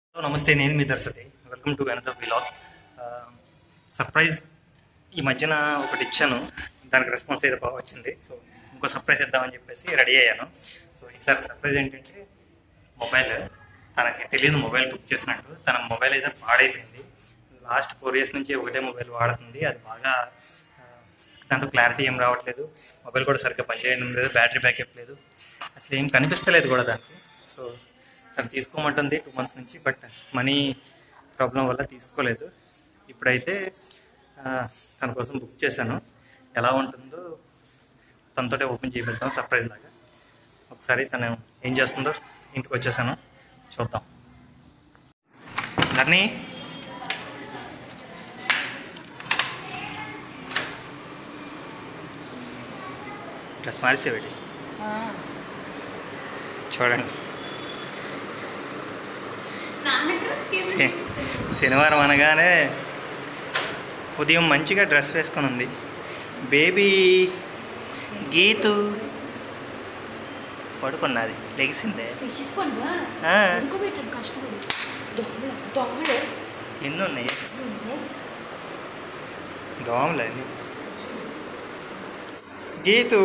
నమస్తే, నేను మీ Darshathi. Welcome to another vlog. Surprise ఈ మధ్యన ఒకటి ఇచ్చాను, దానికి రెస్పాన్స్ అయితే బాగా వచ్చింది. సో ఇంకో సర్ప్రైజ్ ఇద్దామని చెప్పేసి రెడీ అయ్యాను. సో ఈసారి సర్ప్రైజ్ ఏంటంటే మొబైల్. తనకి తెలియదు మొబైల్ బుక్ చేసినట్టు. తన మొబైల్ అయితే పాడైపోయింది. లాస్ట్ 4 years నుంచి ఒకటే మొబైల్ వాడుతుంది. అది బాగా దాంతో క్లారిటీ ఏం రావట్లేదు. మొబైల్ కూడా సరిగ్గా పనిచేయడం లేదు, బ్యాటరీ బ్యాకప్ లేదు, అసలు ఏం కనిపిస్తలేదు కూడా దానికి. సో తను తీసుకోమంటుంది 2 months నుంచి, బట్ మనీ ప్రాబ్లం వల్ల తీసుకోలేదు. ఇప్పుడైతే తన కోసం బుక్ చేశాను. ఎలా ఉంటుందో తనతోటే ఓపెన్ చేపిద్దాం సర్ప్రైజ్ లాగా. ఒకసారి తను ఏం చేస్తుందో ఇంటికి వచ్చేసాను, చూద్దాం. ధర్ని, డ్రెస్ మార్చేవేటి చూడండి. శనివారం అనగానే ఉదయం మంచిగా డ్రెస్ వేసుకొని ఉంది. బేబీ గీతు పడుకున్నది, లెగిసిందే. ఎన్ని ఉన్నాయి దోమలు అన్ని. Geethu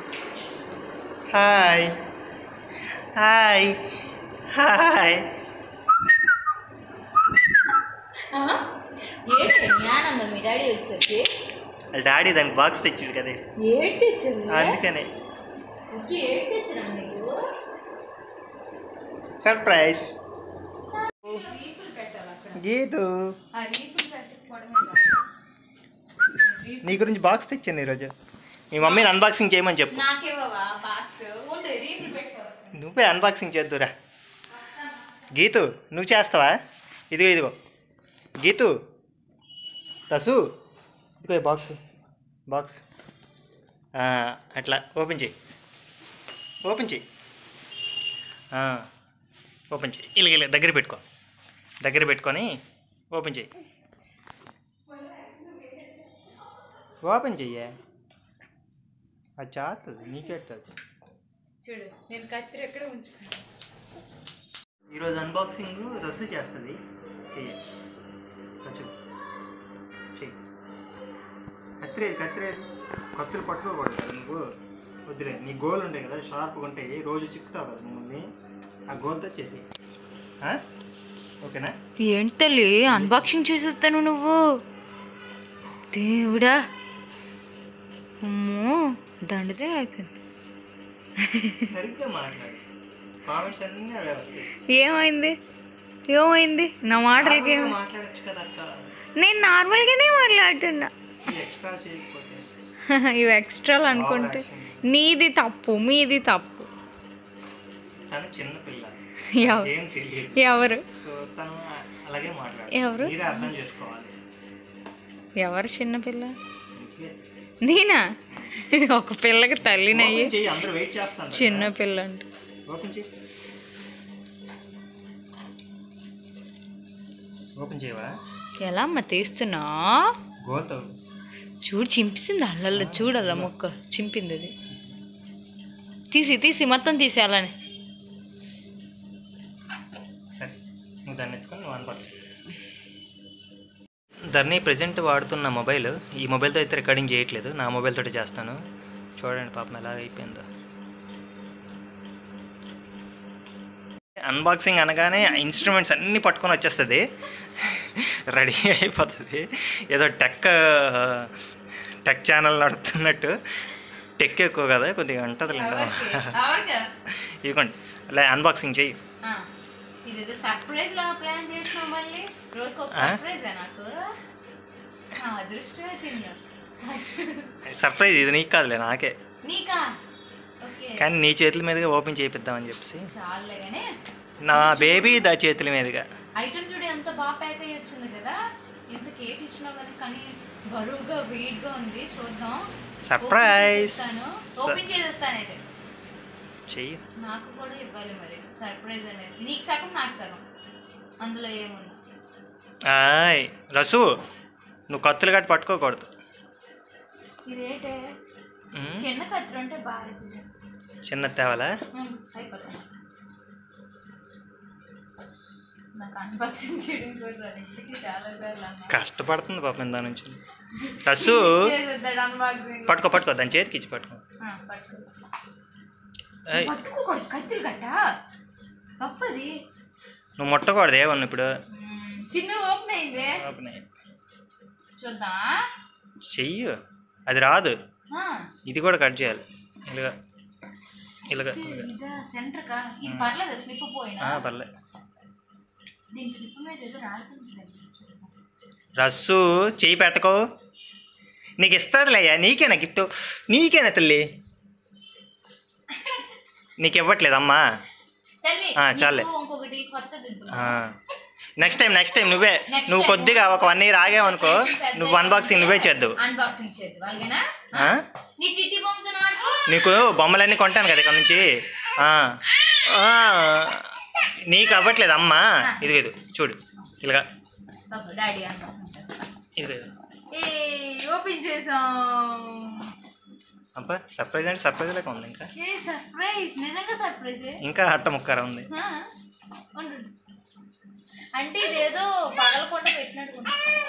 hi hi hi. Daddy దానికి బాక్స్ తెచ్చాడు కదా, అందుకనే సర్ప్రైజ్. గీతు నీ గురించి బాక్స్ తెచ్చాను ఈరోజు. మీ మమ్మీని అన్బాక్సింగ్ చేయమని చెప్పు. నువ్వే అన్బాక్సింగ్ చేద్దురా. గీతు నువ్వు చేస్తావా? ఇదిగో ఇదిగో గీతు, రసు ఇదిగో బాక్స్ బాక్స్ అట్లా ఓపెన్ చేయి, ఓపెన్ చేయి, ఓపెన్ చేయి. ఇలాగ దగ్గర పెట్టుకో, దగ్గర పెట్టుకొని ఓపెన్ చేయి, ఓపెన్ చెయ్యే. అది చేస్తుంది, నీకెడుతుంది చూడు. నేను కత్తిరి ఎక్కడ ఉంచుకున్నాను. ఈరోజు అన్బాక్సింగ్ రసు చేస్తుంది. చెయ్యి రసు, చెయ్యి. కత్తిరేది కత్తిరేది, కత్తులు పట్టుకోకూడదు నువ్వు. వద్దులే, నీ గోల్ ఉంటాయి కదా, షార్ప్గా ఉంటాయి, రోజు చిక్కుతావు కదా మమ్మల్ని. ఆ గోల్తో చేసి ఓకేనా? ఏంటి తల్లి అన్బాక్సింగ్ చేసేస్తాను నువ్వు? దేవుడా, అమ్మో దండదే అయిపోయింది. సరిగ్గా మాట్లాడు, కామెంట్స్ అన్నీ అవే వస్తాయి. ఏమైంది ఏమైంది నా మాటలకి? మాట్లాడచ్చు కదా అక్క, నేను నార్మల్గానే మాట్లాడుతున్నా. ఎక్స్ట్రా చేయకపోతే ఇవి ఎక్స్ట్రాలు అనుకుంటే నీది తప్పు, మీది తప్పు. తను చిన్నపిల్ల, ఏం తెలియదు. ఎవరు? సో తను అలాగే మాట్లాడు, ఎవరు? మీరే అర్థం చేసుకోవాలి. ఎవరు చిన్నపిల్ల? నేనా? ఒక పిల్లకి తల్లినయ్యి అందరూ వెయిట్ చేస్తాను. చిన్నపిల్ల అంటే ఓపెన్ చేయి, ఓపెన్ చేయవా? ఎలా అమ్మ తీస్తున్నా? గోతావు చూడు, చింపిసింది అల్లల్లో. చూడదా మొక్క చింపింది. అది తీసి తీసి మొత్తం తీసేయాలని. సరే, నువ్వు దాన్ని ఎత్తుకొని నువ్వు అన్బాక్సింగ్. ధర్ని ప్రజెంట్ వాడుతున్న మొబైల్, ఈ మొబైల్తో అయితే రికార్డింగ్ చేయట్లేదు, నా మొబైల్ తోటి చేస్తాను. చూడండి పాపం ఎలా అయిపోయిందో. అన్బాక్సింగ్ అనగానే ఇన్స్ట్రుమెంట్స్ అన్నీ పట్టుకొని వచ్చేస్తుంది, రెడీ అయిపోతుంది. ఏదో టెక్ ఛానల్ నడుపుతున్నట్టు. టెక్ ఎక్కువ కదా, కొద్దిగా ఉంటుంది. ఇదిగోండి, అలా అన్బాక్సింగ్ చెయ్యి. సర్ప్రైజ్ ఇది నీకు కాదులే, నాకే. కానీ నీ చేతుల మీదుగా ఓపెన్ చేయిద్దామని చెప్పేసి. నా బేబీ దా చేతుల మీదుగా. ఐటమ్ చూడు ఎంత బాగా ప్యాక్ అయ్యి వచ్చింది కదా. ఇంత కేక్ ఇచ్చినా కానీ బరువుగా వెయిట్ గా ఉంది. చూద్దాం. సర్ప్రైజ్. ఓపెన్ చేసేస్తాను అయితే. చెయ్యి. నాకు కూడా ఇవ్వాలి మరి సర్ప్రైజ్ అనేసి. నీకు సగం నాకు సగం, అందులో ఏముంది. ఆయ్ రసు, నువ్వు కత్తులు గట్టి పట్టుకోకూడదు. ఇదేంటే చిన్న కత్తులు అంటే బాగా చిన్న తేవాలా? అయిపోతాయి. కష్టపడుతుంది పాపం దాని నుంచి. రస్సు పట్టుకో పట్టుకో, దాని చేతికి ఇచ్చి పట్టుకో. నువ్వు ముట్టకూడదు ఏమన్నా ఇప్పుడు. చిన్న ఓపెన్ అయింది, చూద్దాం. చెయ్యు, అది రాదు. ఇది కూడా కట్ చేయాలి. ఇలాగా ఇలాగా సెంటర్ కా ఇది పర్లేదు, స్లిప్ పోయినా పర్లేదు. దీని స్లిప్ మీద ఏదో రాసి ఉంటుంది. రస్సు చెయ్యి పెట్టకో, నీకు ఇస్తారులేయ్యా. నీకేనా గిఫ్ట్? నీకేనా తల్లి? నీకు ఇవ్వట్లేదమ్మా. చాలే. నెక్స్ట్ టైం నువ్వు కొద్దిగా ఒక 1 year ఆగావనుకో, నువ్వు అన్బాక్సింగ్ నువ్వే చేద్దావు. నీకు బొమ్మలన్నీ కొంటాను కదా ఇక్కడ నుంచి. నీకు అవ్వట్లేదు అమ్మా. ఇది చూడు ఇలాగా. ఓపెన్ చేసాం. అబ్బా సర్ప్రైజ్ అంటే సర్ప్రైజ్ లేక ఉంది. ఇంకా సర్ప్రైజ్, నిజంగా సర్ప్రైజ్. ఇంకా అట్ట ముక్కర ఉంది అంటే ఇదేదో పగలకుండా పెట్టినట్టు.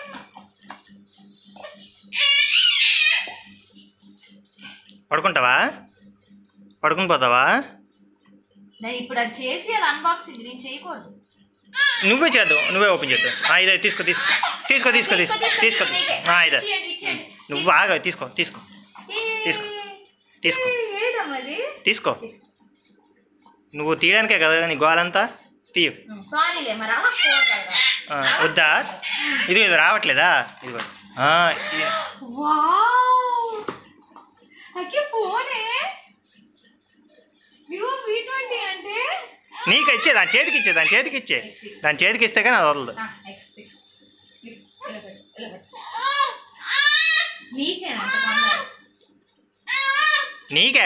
పడుకుంటావా? పడుకుని పోతావా? నేను ఇప్పుడు అది చేసి అది అన్బాక్సింగ్ నేను చేయకూడదు. నువ్వే చేద్దాం, నువ్వే ఓపెన్ చేద్దాం. ఇదే తీసుకో తీసుకో తీసుకో తీసుకో తీసుకో తీసుకో. ఇదే నువ్వు ఆగా. తీసుకో తీసుకో తీసుకో తీసుకో తీసుకో. నువ్వు తీయడానికే కదా నీ గోలంతా. తీయు. వద్దా? ఇది రావట్లేదా? ఇదిగో. నీకు ఇచ్చే, దాని చేతికి ఇచ్చే, దాని చేతికి ఇస్తే కానీ అది వదలదు. నీకే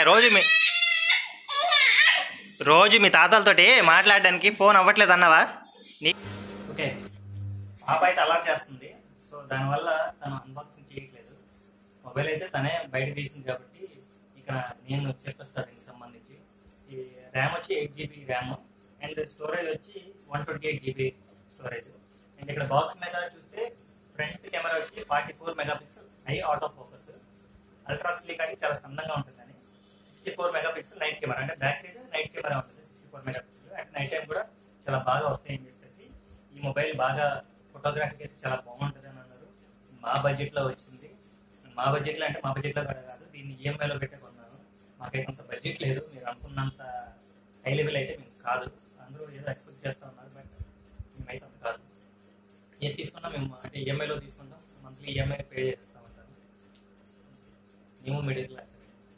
రోజు మీ తాతలతోటి మాట్లాడడానికి ఫోన్ అవ్వట్లేదు అన్నావా? ఓకే, పాప అయితే అలా చేస్తుంది. సో దానివల్ల తను అన్బాక్సింగ్ చేయట్లేదు. మొబైల్ అయితే తనే బయట తీసింది కాబట్టి ఇక నేను చెప్పేస్తాను దీనికి సంబంధించి. ఈ ర్యామ్ వచ్చి 8 GB ర్యామ్ అండ్ స్టోరేజ్ వచ్చి 128 GB స్టోరేజ్. అండ్ ఇక్కడ బాక్స్ మీద చూస్తే ఫ్రంట్ కెమెరా వచ్చి 44 megapixel high auto focus. Ultra sleek అని చాలా సన్నగా ఉంటుందని. 64 మెగాపిక్సెల్ నైట్ కెమెరా, అంటే బ్యాక్ సైడ్ నైట్ కెమెరా ఉంటుంది 64 మెగాపిక్సెల్. అంటే నైట్ టైం కూడా చాలా బాగా వస్తాయని చెప్పేసి ఈ మొబైల్ బాగా ఫోటోగ్రఫీకి అయితే చాలా బాగుంటుంది అని అన్నారు. మా బడ్జెట్లో వచ్చింది. మా బడ్జెట్లో అంటే మా బడ్జెట్లో కూడా కాదు, దీన్ని ఈఎంఐలో పెట్టే కొన్నాను. మాకైతే అంత బడ్జెట్ లేదు, మీరు అనుకున్నంత హై లెవెల్ అయితే మేము కాదు. అందరూ ఏదో ఎక్స్పెక్ట్ చేస్తూ ఉన్నారు, బట్ మేమైతే అంత కాదు. ఏది తీసుకున్నా మేము అంటే ఈఎంఐలో తీసుకుంటాం, మంత్లీ ఈఎంఐ పే చేస్తూ ఉంటాం. మేము మిడిల్ క్లాస్.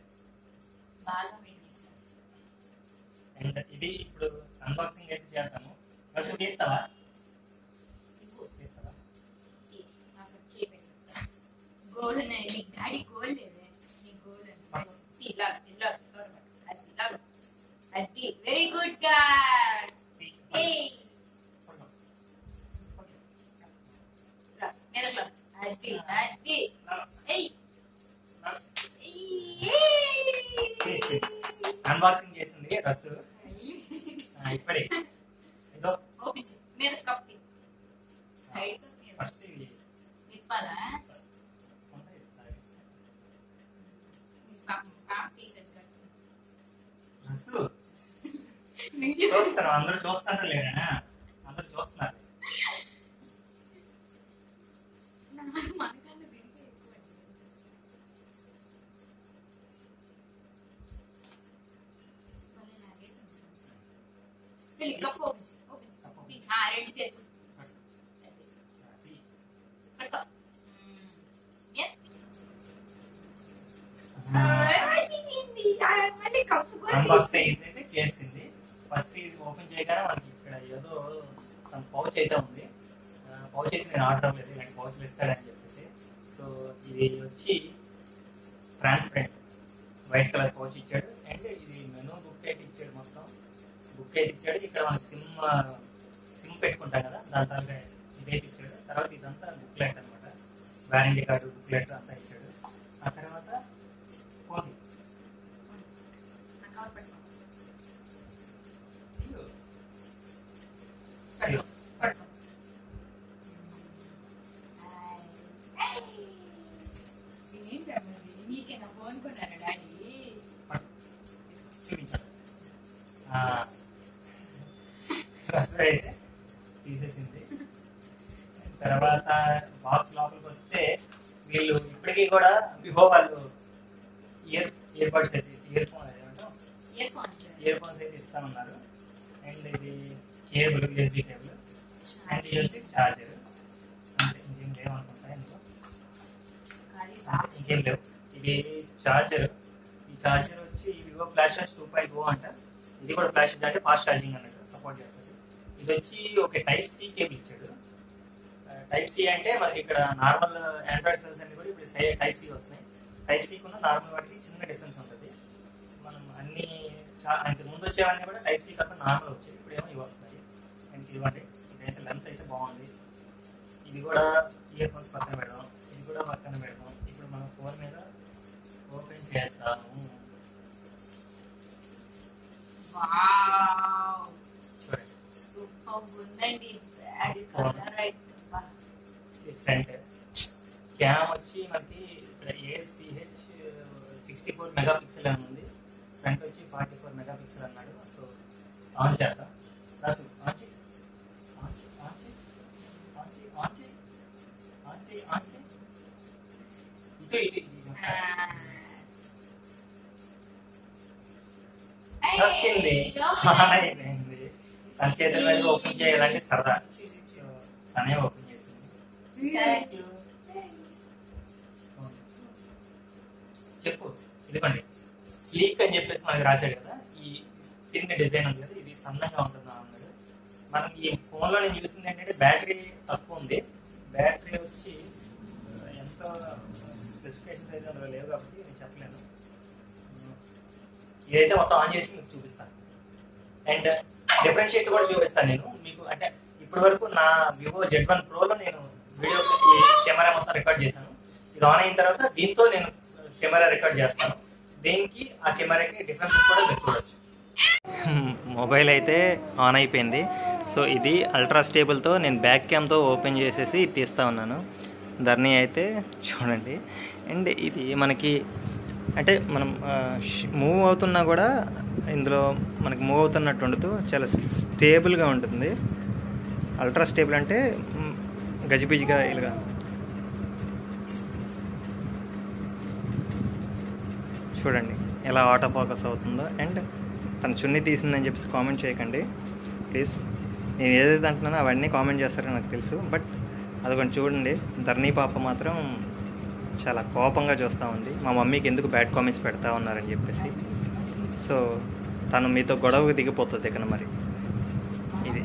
అండ్ ఇది ఇప్పుడు అన్బాక్సింగ్ అయితే చేస్తాము. ఫస్ట్ తీస్తావా? వెరీ గుడ్ అన్బాక్సింగ్ చేసింది రస్సు. ఇప్పుడే ఇదో ఫస్ట్ రస్సు చూస్తాను. అందరూ చూస్తారో లేరా? అందరూ చూస్తున్నారు. రెండు చేతులు అన్బాక్సింగ్ అయితే చేసింది. ఫస్ట్ ఇది ఓపెన్ చేయగానే మనకి ఇక్కడ ఏదో సమ్ పౌచ్ అయితే ఉంది. పౌచ్ అయితే నేను ఆర్డర్ అవ్వలేదు, ఇలాంటి పౌచ్లు ఇస్తాడని చెప్పేసి. సో ఇది వచ్చి ట్రాన్స్పరెంట్ వైట్ కలర్ పౌచ్ ఇచ్చాడు. అండ్ ఇది మెనూ బుక్ అయితే ఇచ్చాడు. మొత్తం బుక్ అయితే ఇచ్చాడు. ఇక్కడ మనకి సిమ్ పెట్టుకుంటాం కదా, దాని తర్వాత ఇదైతే ఇచ్చాడు. తర్వాత ఇదంతా బుక్లెట్ అనమాట, వారంటీ కార్డు బుక్లెట్ అంతా ఇచ్చాడు. ఆ తర్వాత ఫోన్ తీసేసింది. తర్వాత బాక్స్ లోపలికి వస్తే వీళ్ళు ఇప్పటికీ కూడా వివో వాళ్ళు ఇయర్ ఫోన్స్ అయితే ఇస్తా ఉన్నారు. అండ్ ఇది కేబుల్ యూఎస్బీ కేబుల్ అండ్ ఇది వచ్చి ఛార్జర్. అంతే, ఇంకేం లేవు అనుకుంటా ఇందులో, ఇంకేం లేవు. ఇది ఛార్జర్. ఈ ఛార్జర్ వచ్చి వివో ఫ్లాష్ 2.0 అంట. ఇది కూడా ఫ్లాష్ అంటే ఫాస్ట్ ఛార్జింగ్ అన్నట్టు సపోర్ట్ చేస్తుంది. ఇది వచ్చి ఒక టైప్ సి కేబుల్ ఇచ్చాడు. టైప్ సి అంటే మనకి ఇక్కడ నార్మల్ ఆండ్రాయిడ్ సెల్స్ అన్ని కూడా ఇప్పుడు టైప్ సి వస్తున్నాయి. టైప్ సి కున్న నార్మల్ వాటికి చిన్న డిఫరెన్స్ ఉంటుంది. మనం అన్ని ఇంతకు ముందు వచ్చేవన్నీ కూడా టైప్ సి కాకుండా నార్మల్ వచ్చాయి, ఇప్పుడేమో ఇవి వస్తాయి. అండ్ ఇవ్వండి, ఇదైతే లెంత్ అయితే బాగుంది. ఇది కూడా ఇయర్ ఫోన్స్ పక్కన పెడదాం, ఇది కూడా పక్కన పెడదాం. ఇప్పుడు మనం ఫోన్ మీద ఓపెన్ చేద్దాము. ఫ్రంట్ క్యామ్ వచ్చి మనకి ఇక్కడ ASPH 64 మెగాపిక్సెల్ అని ఉంది. ఫ్రంట్ వచ్చి 44 మెగాపిక్సెల్ అన్నాడు. సో ఆన్ చేద్దాం. తన చేతుల మీద ఓపెన్ చేయాలంటే సరదా, తనే ఓపెన్ చేసింది. చెప్పు. ఇదిగోండి, స్లీక్ అని చెప్పేసి మనకి రాశాడు కదా. ఈ పిన్ డిజైన్ ఉంది కదా, ఇది సన్నగా ఉంటుందా అన్నాడు. మనం ఈ ఫోన్లో నేను చూసింది ఏంటంటే బ్యాటరీ తక్కువ ఉంది. బ్యాటరీ వచ్చి ఎంత స్పెసిఫికేషన్స్ అయితే అందులో లేవు కాబట్టి నేను చెప్పలేను. ఇదైతే మొత్తం ఆన్ చేసి మీకు చూపిస్తాను. అండ్ డిఫరెన్షియేట్ కూడా చూపిస్తాను నేను మీకు. అంటే ఇప్పటి వరకు నా వివో Z1 ప్రోలో నేను వీడియో కెమెరా మొత్తం రికార్డ్ చేశాను. ఇది ఆన్ అయిన తర్వాత దీంతో నేను కెమెరా రికార్డ్ చేస్తాను. దీనికి ఆ కెమెరాకి డిఫరెన్సెస్ కూడా మీరు చూడొచ్చు. మొబైల్ అయితే ఆన్ అయిపోయింది. సో ఇది అల్ట్రా స్టేబుల్తో నేను బ్యాక్ క్యామ్తో ఓపెన్ చేసేసి తీస్తూ ఉన్నాను. ధర్ని అయితే చూడండి. అండ్ ఇది మనకి అంటే మనం మూవ్ అవుతున్నా కూడా ఇందులో మనకి మూవ్ అవుతున్నట్టు ఉండదు, చాలా స్టేబుల్గా ఉంటుంది. అల్ట్రా స్టేబుల్ అంటే గజిబిజిగా ఇలాగా చూడండి ఎలా ఆటో ఫోకస్ అవుతుందో. అండ్ తన చున్నీ తీసిందని చెప్పేసి కామెంట్ చేయకండి ప్లీజ్. నేను ఏదైతే అంటున్నానో అవన్నీ కామెంట్ చేస్తారో నాకు తెలుసు, బట్ అదొకటి చూడండి. ధర్నీ పాప మాత్రం చాలా కోపంగా చూస్తూ ఉంది, మా మమ్మీకి ఎందుకు బ్యాడ్ కామెంట్స్ పెడతా ఉన్నారని చెప్పేసి. సో తను మీతో గొడవకు దిగిపోతుంది ఇక్కడ. మరి ఇది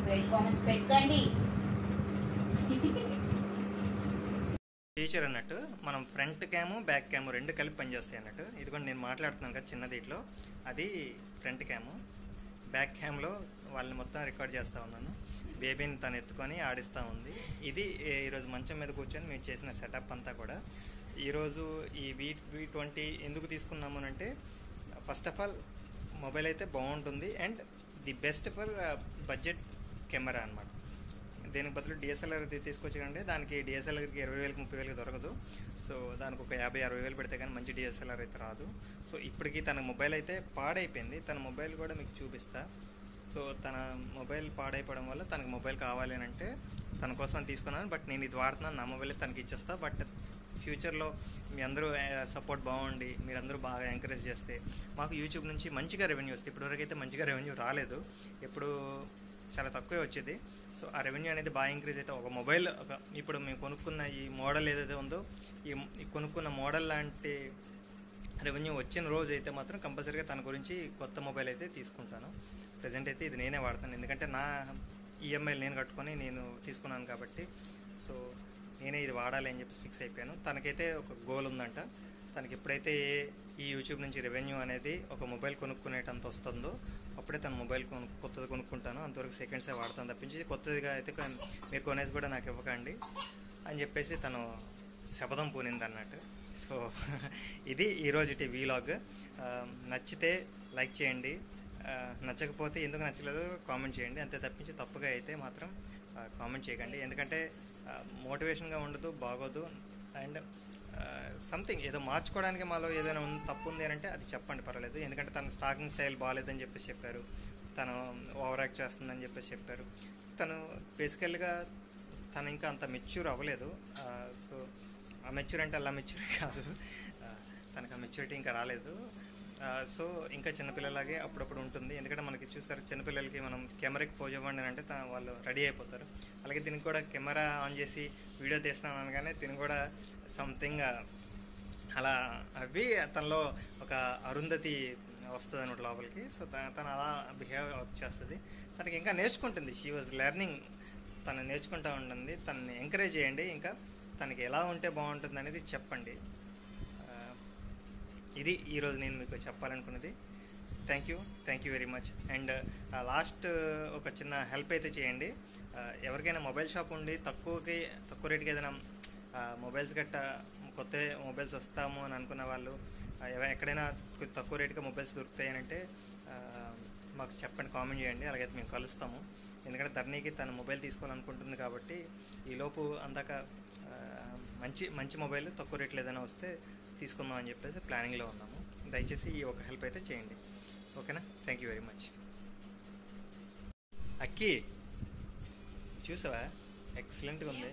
ఫీచర్ అన్నట్టు, మనం ఫ్రంట్ క్యాము బ్యాక్ క్యాము రెండు కలిపి పనిచేస్తాయి అన్నట్టు. ఇది కూడా నేను మాట్లాడుతున్నాను కదా చిన్న దీంట్లో, అది ఫ్రంట్ క్యాము. బ్యాక్ క్యామ్లో వాళ్ళని మొత్తం రికార్డ్ చేస్తూ ఉన్నాను. బేబీని తను ఎత్తుకొని ఆడిస్తూ ఉంది. ఇది ఈరోజు మంచం మీద కూర్చొని మేము చేసిన సెటప్ అంతా కూడా. ఈరోజు ఈ V20 ఎందుకు తీసుకున్నాము అంటే, ఫస్ట్ ఆఫ్ ఆల్ మొబైల్ అయితే బాగుంటుంది and the best for budget camera అనమాట. దీనికి బదులు DSLR తీసుకొచ్చాకంటే దానికి DSLRకి 20,000 30,000 దొరకదు. సో దానికి ఒక 50-60,000 పెడితే కానీ మంచి DSLR అయితే రాదు. సో ఇప్పటికీ తన మొబైల్ అయితే పాడైపోయింది. తన మొబైల్ కూడా మీకు చూపిస్తా. సో తన మొబైల్ పాడైపోవడం వల్ల తనకు మొబైల్ కావాలి అని అంటే తన కోసం తీసుకున్నాను. బట్ నేను ఇది వాడుతున్నాను, నా మొబైల్ తనకి ఇచ్చేస్తా. బట్ ఫ్యూచర్లో మీ అందరూ సపోర్ట్ బాగుండి మీరందరూ బాగా ఎంకరేజ్ చేస్తే మాకు యూట్యూబ్ నుంచి మంచిగా రెవెన్యూ వస్తుంది. ఇప్పటివరకు అయితే మంచిగా రెవెన్యూ రాలేదు, ఎప్పుడు చాలా తక్కువే వచ్చేది. సో ఆ రెవెన్యూ అనేది బాగా ఇంక్రీజ్ అయితే ఒక మొబైల్ ఇప్పుడు మేము కొనుక్కున్న ఈ మోడల్ ఏదైతే ఉందో ఈ కొనుక్కున్న మోడల్ లాంటి రెవెన్యూ వచ్చిన రోజు అయితే మాత్రం కంపల్సరీగా తన గురించి కొత్త మొబైల్ అయితే తీసుకుంటాను. ప్రజెంట్ అయితే ఇది నేనే వాడతాను, ఎందుకంటే నా ఈఎంఐలు నేను కట్టుకొని నేను తీసుకున్నాను కాబట్టి. సో నేనే ఇది వాడాలి అని చెప్పి ఫిక్స్ అయిపోయాను. తనకైతే ఒక గోల్ ఉందంట, తనకి ఎప్పుడైతే ఈ యూట్యూబ్ నుంచి రెవెన్యూ అనేది ఒక మొబైల్ కొనుక్కునేటంత వస్తుందో అప్పుడే తన మొబైల్ కొత్తది కొనుక్కుంటాను. అంతవరకు సెకండ్సే వాడతాను తప్పించి కొత్తదిగా అయితే మీరు కొనేసి కూడా నాకు ఇవ్వకండి అని చెప్పేసి తను శపథం పూనింది అన్నట్టు. సో ఇది ఈరోజుటి వీలాగ్. నచ్చితే లైక్ చేయండి, నచ్చకపోతే ఎందుకు నచ్చలేదు కామెంట్ చేయండి. అంతే తప్పించి తప్పుగా అయితే మాత్రం కామెంట్ చేయకండి, ఎందుకంటే మోటివేషన్గా ఉండదు, బాగోదు. అండ్ సంథింగ్ ఏదో మార్చుకోవడానికి మాలో ఏదైనా తప్పు ఉంది అని అంటే అది చెప్పండి, పర్వాలేదు. ఎందుకంటే తన స్టాకింగ్ స్టైల్ బాగాలేదని చెప్పేసి చెప్పారు, తను ఓవర్ యాక్ట్ చేస్తుందని చెప్పేసి చెప్పారు. తను బేసికల్గా తను ఇంకా అంత మెచ్యూర్ అవ్వలేదు. సో ఆ మెచ్యూర్ అంటే అలా మెచ్యూర్ కాదు, తనకు ఆ మెచ్యూరిటీ ఇంకా రాలేదు. సో ఇంకా చిన్నపిల్లలాగే అప్పుడప్పుడు ఉంటుంది. ఎందుకంటే మనకి చూసారు చిన్నపిల్లలకి మనం కెమెరాకి పోజ్ ఇవ్వండి అంటే వాళ్ళు రెడీ అయిపోతారు. అలాగే దీనికి కూడా కెమెరా ఆన్ చేసి వీడియో తీస్తున్నాను అనగానే దీని కూడా సంథింగ్ అలా అవి తనలో ఒక అరుంధతి వస్తుంది అనమాట లోపలికి. సో తను అలా బిహేవ్ చేస్తుంది. తనకి ఇంకా నేర్చుకుంటుంది. She was learning. తను నేర్చుకుంటూ ఉంటుంది. తనని ఎంకరేజ్ చేయండి. ఇంకా తనకి ఎలా ఉంటే బాగుంటుంది అనేది చెప్పండి. ఇది ఈరోజు నేను మీకు చెప్పాలనుకున్నది. Thank you very much. And last ఒక చిన్న హెల్ప్ అయితే చేయండి. ఎవరికైనా మొబైల్ షాప్ ఉండి తక్కువ రేటుకి ఏదైనా మొబైల్స్ గట్ట కొత్త మొబైల్స్ వస్తాము అని అనుకున్న వాళ్ళు, ఎక్కడైనా తక్కువ రేటుగా మొబైల్స్ దొరుకుతాయి అంటే మాకు చెప్పండి, కామెంట్ చేయండి. అలాగైతే మేము కలుస్తాము. ఎందుకంటే ధరణికి తన మొబైల్ తీసుకోవాలనుకుంటుంది కాబట్టి ఈలోపు అందాక మంచి మొబైల్ తక్కువ రేట్లు ఏదైనా వస్తే తీసుకుందాం అని చెప్పేసి ప్లానింగ్లో ఉన్నాము. దయచేసి ఈ ఒక హెల్ప్ అయితే చేయండి. ఓకేనా? Thank you very much. అక్కి చూసావా, ఎక్సలెంట్గా ఉంది.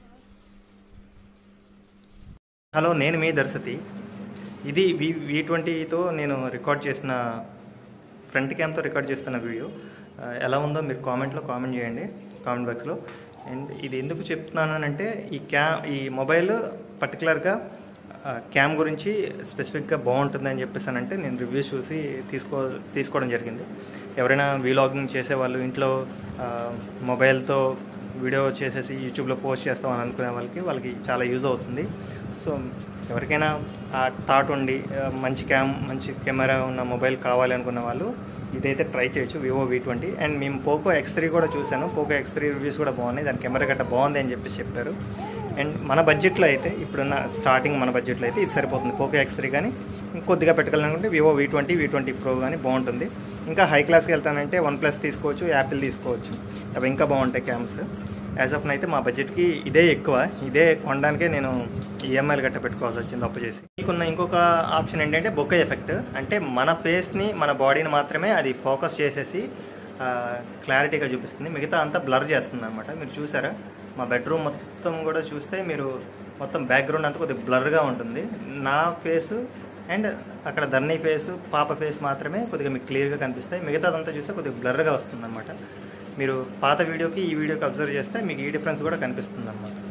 హలో, నేను మీ దర్శతి. ఇది V20తో నేను రికార్డ్ చేసిన, ఫ్రంట్ క్యామ్తో రికార్డ్ చేస్తున్న వీడియో. ఎలా ఉందో మీరు కామెంట్ చేయండి, కామెంట్ బాక్స్లో. అండ్ ఇది ఎందుకు చెప్తున్నానంటే ఈ మొబైల్ పర్టికులర్గా క్యామ్ గురించి స్పెసిఫిక్గా బాగుంటుందని చెప్పేసానంటే నేను రివ్యూస్ చూసి తీసుకోవడం జరిగింది. ఎవరైనా వీలాగింగ్ చేసేవాళ్ళు, ఇంట్లో మొబైల్తో వీడియో చేసేసి యూట్యూబ్లో పోస్ట్ చేస్తామని అనుకునే వాళ్ళకి చాలా యూజ్ అవుతుంది. సో ఎవరికైనా ఆ థాట్ ఉండి మంచి కెమెరా ఉన్న మొబైల్ కావాలి అనుకున్న వాళ్ళు ఇదైతే ట్రై చేయొచ్చు, వివో V20. అండ్ మేము పోకో X3 కూడా చూశాను. పోకో X3 రివ్యూస్ కూడా బాగున్నాయి. దాని కెమెరా గట్ట బాగుంది అని చెప్పేసి చెప్పారు. అండ్ మన బడ్జెట్లో అయితే, ఇప్పుడున్న స్టార్టింగ్ మన బడ్జెట్లో అయితే ఇది సరిపోతుంది. పోకో X3 కానీ ఇంకొద్దిగా పెట్టుకోవాలనుకుంటే వివో V20 Pro కానీ బాగుంటుంది. ఇంకా హై క్లాస్కి వెళ్తానంటే OnePlus తీసుకోవచ్చు, యాపిల్ తీసుకోవచ్చు. అవి ఇంకా బాగుంటాయి క్యామ్స్. యాజ్ ఆఫ్ అయితే మా బడ్జెట్కి ఇదే ఎక్కువ. ఇదే కొనడానికే నేను ఈఎంఐలు గట్ట పెట్టుకోవాల్సి వచ్చింది అప్పు చేసి. మీకున్న ఇంకొక ఆప్షన్ ఏంటంటే బొకే ఎఫెక్ట్. అంటే మన ఫేస్ని, మన బాడీని మాత్రమే అది ఫోకస్ చేసేసి క్లారిటీగా చూపిస్తుంది, మిగతా అంతా బ్లర్ చేస్తుంది అనమాట. మీరు చూసారా, మా బెడ్రూమ్ మొత్తం కూడా చూస్తే మీరు మొత్తం బ్యాక్గ్రౌండ్ అంతా కొద్దిగా బ్లర్గా ఉంటుంది. నా ఫేసు అండ్ అక్కడ ధరణి ఫేసు, పాప ఫేస్ మాత్రమే కొద్దిగా మీకు క్లియర్గా కనిపిస్తాయి. మిగతాదంతా చూస్తే కొద్దిగా బ్లర్గా వస్తుంది అనమాట. మీరు పాత వీడియోకి ఈ వీడియోకి అబ్జర్వ్ చేస్తే మీకు ఈ డిఫరెన్స్ కూడా కనిపిస్తుంది అనమాట.